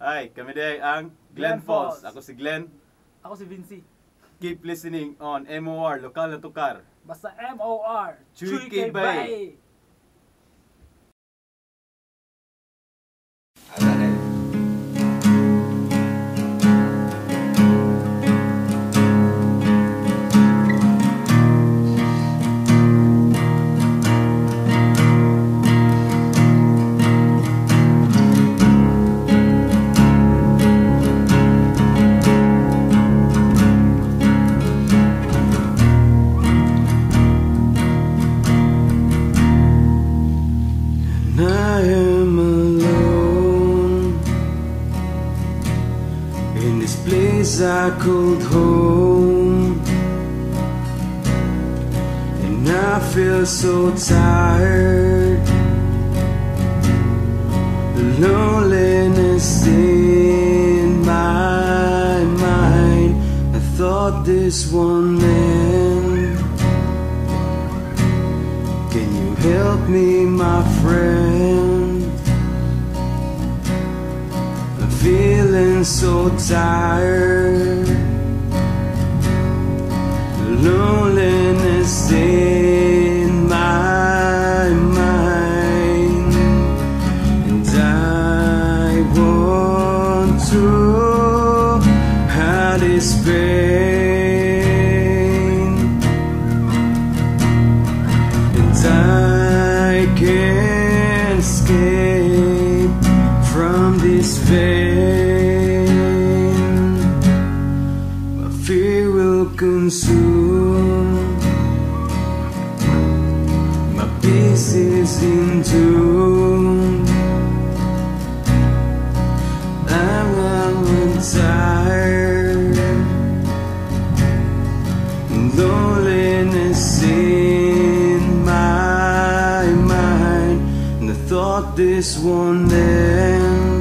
Hi, kami din ang GlennFalse. Ako si Glenn. Ako si Vinci. Keep listening on MOR, Lokal na Tukar. Basta MOR. Chuy kay bay. I am alone in this place I called home, and I feel so tired. The loneliness in my mind. I thought this won't end. Can you help me, my friend? I'm feeling so tired. The loneliness in my mind, and I want to hide this pain, and I can't escape from this pain. My fear will consume. My peace is in tune. I'm tired. Loneliness in my mind, and I thought this won't end.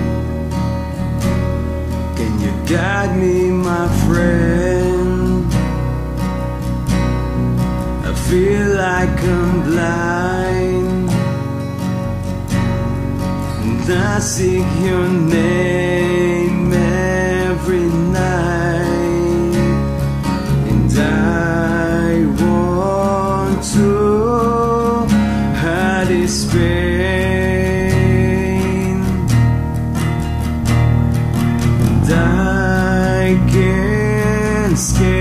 Can you guide me, my friend? I feel like I'm blind, and I seek your name every night, and I want to hide this pain, and I can't escape